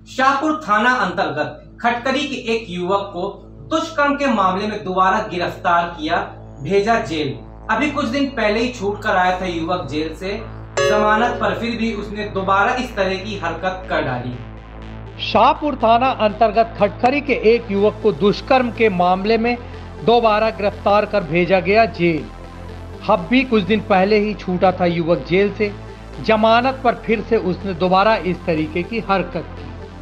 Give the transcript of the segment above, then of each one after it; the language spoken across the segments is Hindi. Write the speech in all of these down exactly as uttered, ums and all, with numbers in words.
शाहपुर थाना अंतर्गत खटकरी के एक युवक को दुष्कर्म के मामले में दोबारा गिरफ्तार किया, भेजा जेल। अभी कुछ दिन पहले ही छूट कर आया था युवक जेल से जमानत पर, फिर भी उसने दोबारा इस तरह की हरकत कर डाली। शाहपुर थाना अंतर्गत खटकरी के एक युवक को दुष्कर्म के मामले में दोबारा गिरफ्तार कर भेजा गया जेल। अब भी कुछ दिन पहले ही छूटा था युवक जेल से जमानत पर, फिर से उसने दोबारा इस तरीके की हरकत की।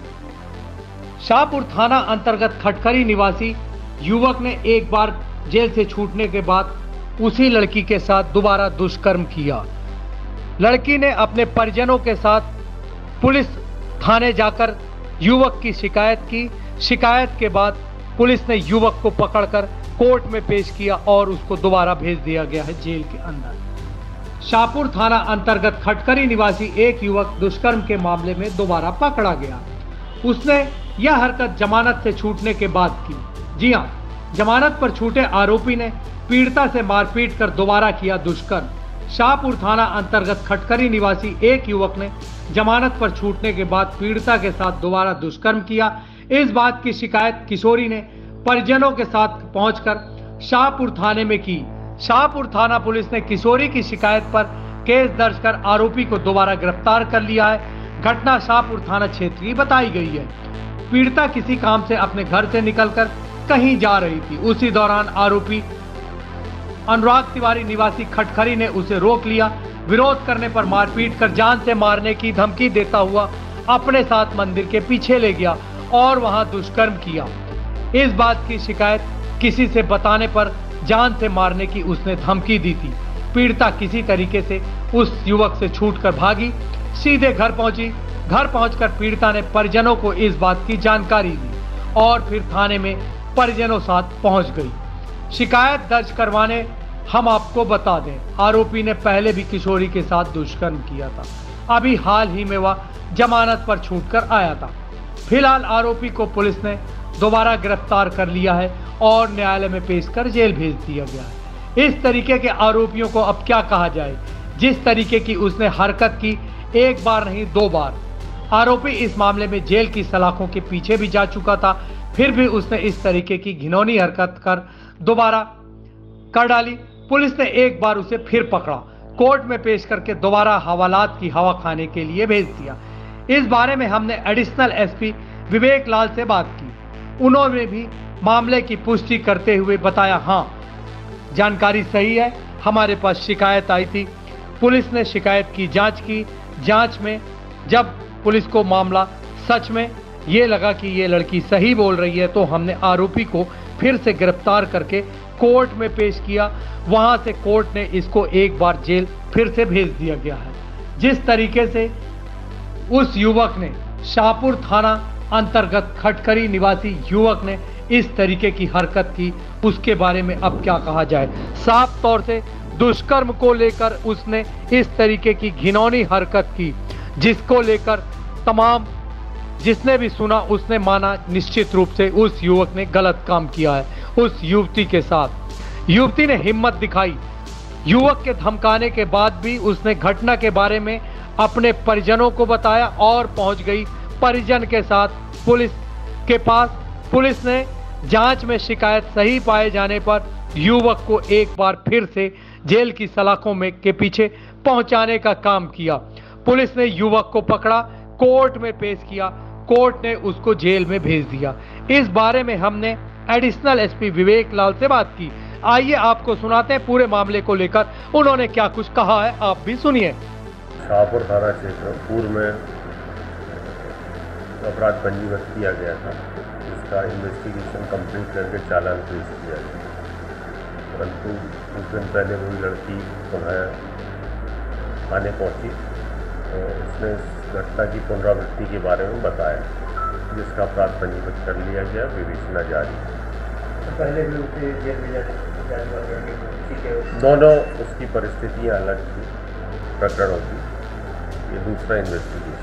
शाहपुर थाना अंतर्गत खटकरी निवासी युवक ने एक बार जेल से छूटने के बाद उसी लड़की के साथ दोबारा दुष्कर्म किया। लड़की ने अपने परिजनों के साथ पुलिस थाने जाकर युवक की शिकायत की। शिकायत के बाद पुलिस ने युवक को पकड़कर कोर्ट में पेश किया और उसको दोबारा भेज दिया गया है जेल के अंदर। शाहपुर थाना अंतर्गत खटकरी निवासी एक युवक दुष्कर्म के मामले में दोबारा पकड़ा गया। उसने यह हरकत जमानत से छूटने के बाद की। जी हां, जमानत पर छूटे आरोपी ने पीड़िता से मारपीट कर दोबारा किया दुष्कर्म। शाहपुर थाना अंतर्गत खटकरी निवासी एक युवक ने जमानत पर छूटने के बाद पीड़िता के साथ दोबारा दुष्कर्म किया। इस बात की शिकायत किशोरी ने परिजनों के साथ पहुंचकर शाहपुर थाने में की। शाहपुर थाना पुलिस ने किशोरी की शिकायत पर केस दर्ज कर आरोपी को दोबारा गिरफ्तार कर लिया है। घटना शाहपुर थाना क्षेत्र की बताई गई है। पीड़िता किसी काम से अपने घर से निकलकर कहीं जा रही थी। उसी दौरान आरोपी अनुराग तिवारी निवासी खटकरी ने उसे रोक लिया। विरोध करने पर मारपीट कर जान से मारने की धमकी देता हुआ अपने साथ मंदिर के पीछे ले गया और वहां दुष्कर्म किया। इस बात की शिकायत किसी से बताने पर जान से मारने की उसने धमकी दी थी। पीड़िता किसी तरीके से उस युवक से छूटकर भागी, सीधे घर पहुंची। घर पहुंचकर पीड़िता ने परिजनों को इस बात की जानकारी दी और फिर थाने में परिजनों साथ पहुंच गई। शिकायत दर्ज करवाने हम आपको बता दें, आरोपी ने पहले भी किशोरी के साथ दुष्कर्म किया था। अभी हाल ही में वह जमानत पर छूटकर आया था। फिलहाल आरोपी को पुलिस ने दोबारा गिरफ्तार कर लिया है और न्यायालय में पेश कर जेल भेज दिया गया है। इस तरीके के आरोपियों को अब क्या कहा जाए, जिस तरीके की उसने हरकत की, एक बार नहीं दो बार। आरोपी इस मामले में जेल की सलाखों के पीछे भी जा चुका था, फिर भी उसने इस तरीके की घिनौनी हरकत कर दोबारा कर डाली। पुलिस ने एक बार उसे फिर पकड़ा, कोर्ट में पेश करके दोबारा हवालात की हवा खाने के लिए भेज दिया। इस बारे में हमने एडिशनल एसपी विवेक लाल से बात की। उन्होंने भी मामले की पुष्टि करते हुए बताया, हाँ जानकारी सही है, हमारे पास शिकायत आई थी। पुलिस ने शिकायत की जांच की। जांच में जब पुलिस को मामला सच में ये लगा कि ये लड़की सही बोल रही है, तो हमने आरोपी को फिर से गिरफ्तार करके कोर्ट में पेश किया। वहां से कोर्ट ने इसको एक बार जेल फिर से भेज दिया गया है। जिस तरीके से उस युवक ने, शाहपुर थाना अंतर्गत खटकरी निवासी युवक ने इस तरीके की हरकत की, उसके बारे में अब क्या कहा जाए। साफ तौर से दुष्कर्म को लेकर उसने इस तरीके की घिनौनी हरकत की, जिसको लेकर तमाम जिसने भी सुना उसने माना निश्चित रूप से उस युवक ने गलत काम किया है उस युवती के साथ। युवती ने हिम्मत दिखाई। युवक के धमकाने के बाद भी उसने घटना के बारे में अपने परिजनों को बताया और पहुंच गई परिजन के साथ पुलिस के पास। पुलिस ने जांच में शिकायत सही पाए जाने पर युवक को एक बार फिर से जेल की सलाखों में के पीछे पहुंचाने का काम किया। पुलिस ने युवक को पकड़ा, कोर्ट में पेश किया, कोर्ट ने उसको जेल में भेज दिया। इस बारे में हमने एडिशनल एसपी विवेक लाल से बात की। आइए आपको सुनाते हैं पूरे मामले को लेकर उन्होंने क्या कुछ कहा है, आप भी सुनिए। शाहपुर थाना क्षेत्र पूर्व में अपराध पंजीबद्ध किया गया था, जिसका इन्वेस्टिगेशन कंप्लीट करके चालान पेश किया गया, परंतु कुछ दिन पहले वही लड़की पुनः थाने पहुंची और उसने घटना की पुनरावृत्ति के बारे में बताया, जिसका अपराध पंजीबद्ध कर लिया गया, विवेचना जारी है। पहले भी उसे जेल में दोनों उसकी परिस्थितियाँ अलग थी प्रकरणों की। ये दूसरा इन्वेस्टिगेशन